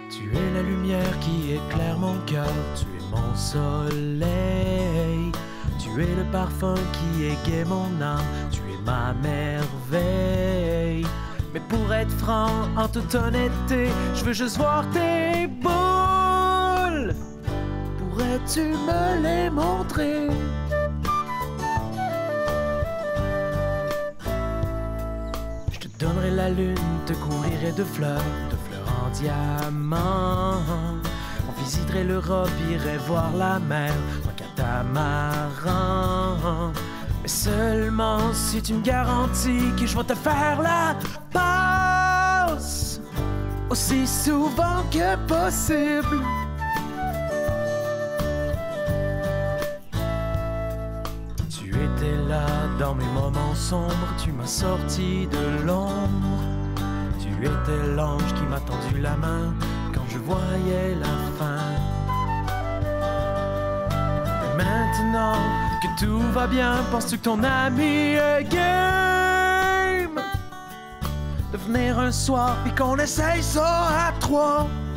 Tu es la lumière qui éclaire mon cœur, tu es mon soleil. Tu es le parfum qui égaie mon âme, tu es ma merveille. Mais pour être franc, en toute honnêteté, je veux juste voir tes boules. Pourrais-tu me les montrer? Je te donnerai la lune, te couvrirai de fleurs en diamant. On visiterait l'Europe, irait voir la mer en catamaran. Mais seulement si tu me garantis que je vais te faire la passe aussi souvent que possible. Tu étais là dans mes moments sombres, tu m'as sorti de l'ombre. Tu étais l'ange qui m'a tendu la main quand je voyais la fin. Et maintenant que tout va bien, penses-tu que ton ami est game de venir un soir et qu'on essaye ça à trois?